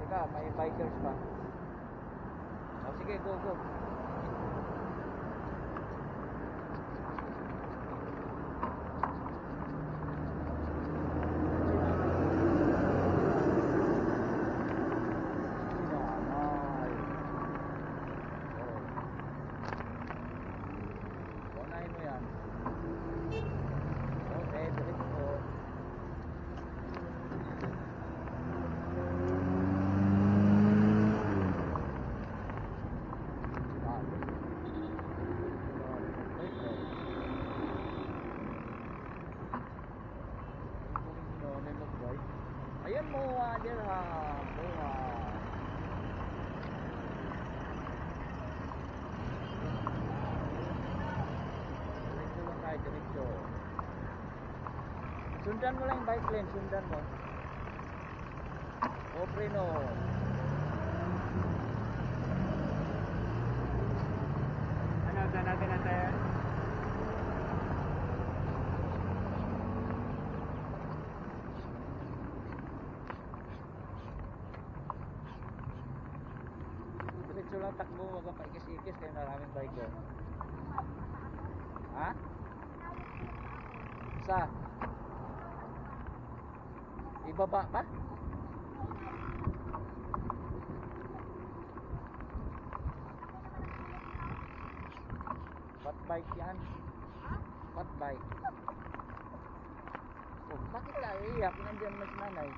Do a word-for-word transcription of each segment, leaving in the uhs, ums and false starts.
ka, may bikers pa. O sige, go, go. Ayan mo aja ha, buha. Diretso lang tayo, diretso. Sundan mo lang yung bike lane, sundan mo. O preno. Ano, dyan natin natin? Diretso lang takbo, wag kang paikis-ikis kaya maraming bike doon. Ha? Sa? Ibaba pa? What bike yan? What bike? Oh, bakit ka iiyak? Nandiyan mas nanay.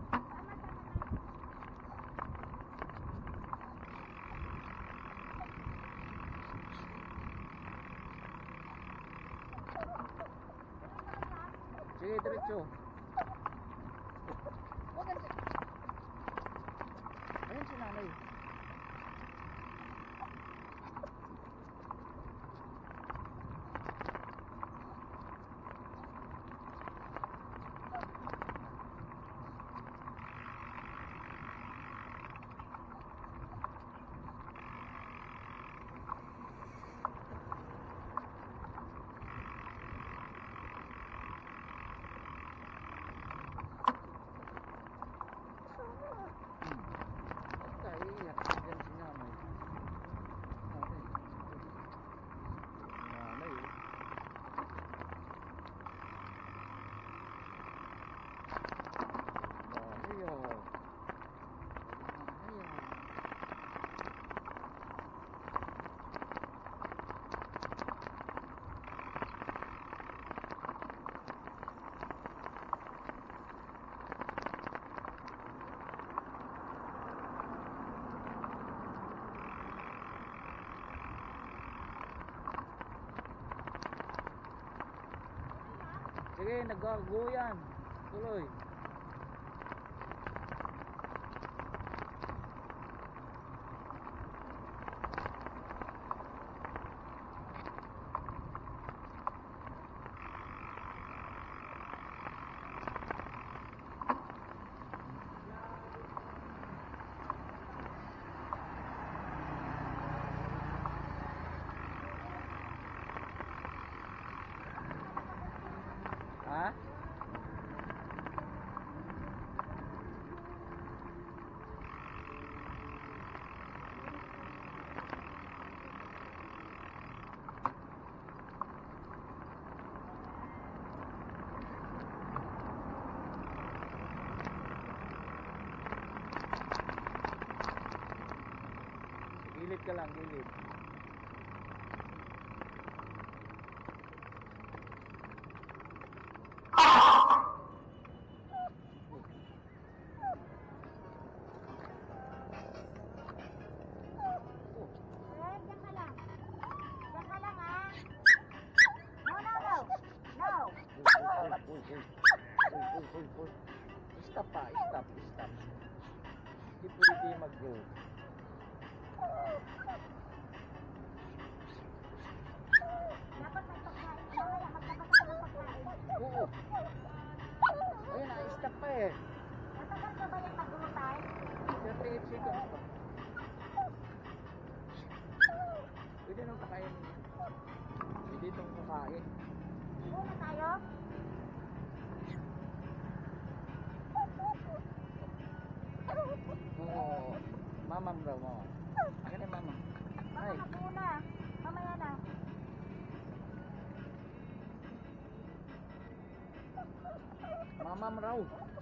Sige, diretso. Huwag ka. Ayun si nanay. Sige, nag-go yan. Tuloy. Ha? Gilid ka lang, gilid. Stop pa, stop, stop. Hindi pwede mag-go. Dapat may pagkain mo, wala magkabasa ng pagkain. Oo. Ayun na, stop pa eh. Matagal ka ba yung pag-ulutay? thirty seconds pa. Pwede nang pakain. Pwede itong pakain. Una tayo? Oo. mamam raw, mama. Akin na mama. Baka Ay, muna. Mamaya na. mamam raw.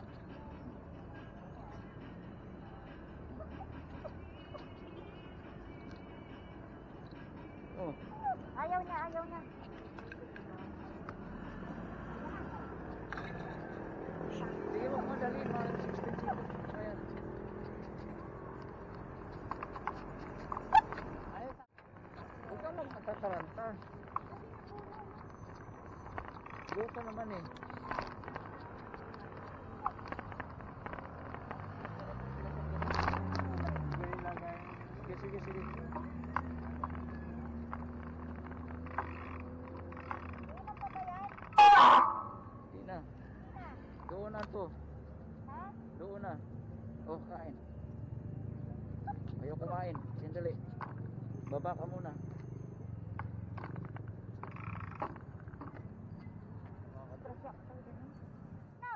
Oh, Ayaw niya, ayaw niya. sige mo, madali, mga sixteen seconds. Ayan. Ayun. Huwag ka magmatataranta. Luto naman eh. Ganyan lang, ganyan. Sige, sige, sige. Ilan pa ba yan? Di na. Na. Doon na to. Ha? Doon na. Oh, kain. Ayaw kumain. Sandali. Baba ka muna. No.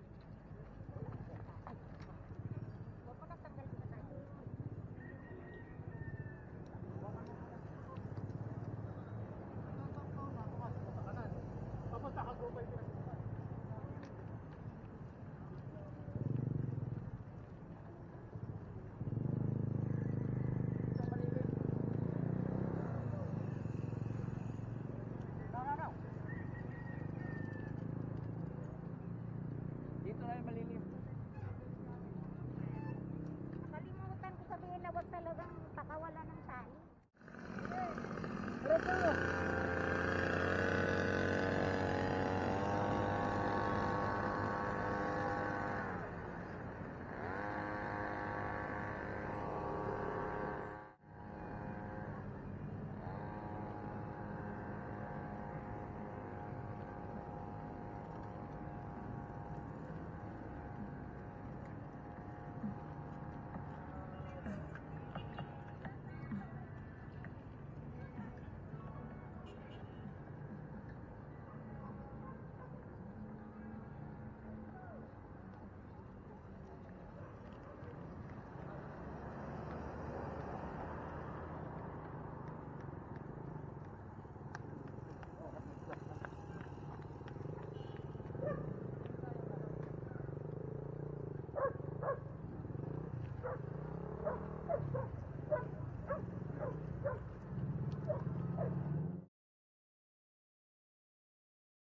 Huwag mo nang tanggal sa tayo. Dito na yung maliliit.